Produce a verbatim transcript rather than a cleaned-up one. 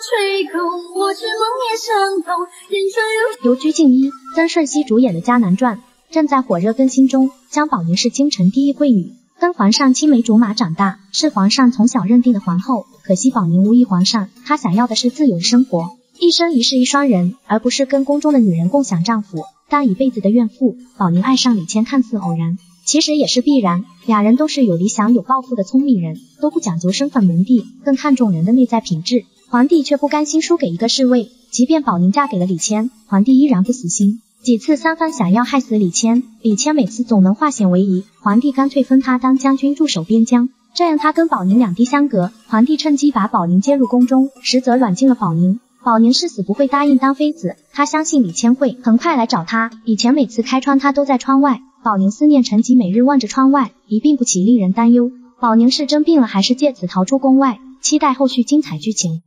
吹空，我知梦也伤痛，人生如由鞠婧祎、曾舜晞主演的《迦南传》正在火热更新中。姜宝宁是京城第一贵女，跟皇上青梅竹马长大，是皇上从小认定的皇后。可惜宝宁无意皇上，她想要的是自由的生活，一生一世一双人，而不是跟宫中的女人共享丈夫，当一辈子的怨妇。宝宁爱上李谦看似偶然，其实也是必然，俩人都是有理想有抱负的聪明人，都不讲究身份门第，更看重人的内在品质。皇帝却不甘心输给一个侍卫，即便宝宁嫁给了李谦，皇帝依然不死心，几次三番想要害死李谦，李谦每次总能化险为夷，皇帝干脆封他当将军驻守边疆，这样他跟宝宁两地相隔。皇帝趁机把宝宁接入宫中，实则软禁了宝宁。宝宁誓死不会答应当妃子，他相信李谦会很快来找他，以前每次开窗他都在窗外。宝宁思念成疾，每日望着窗外，一病不起令人担忧。宝宁是真病了还是借此逃出宫外？期待后续精彩剧情。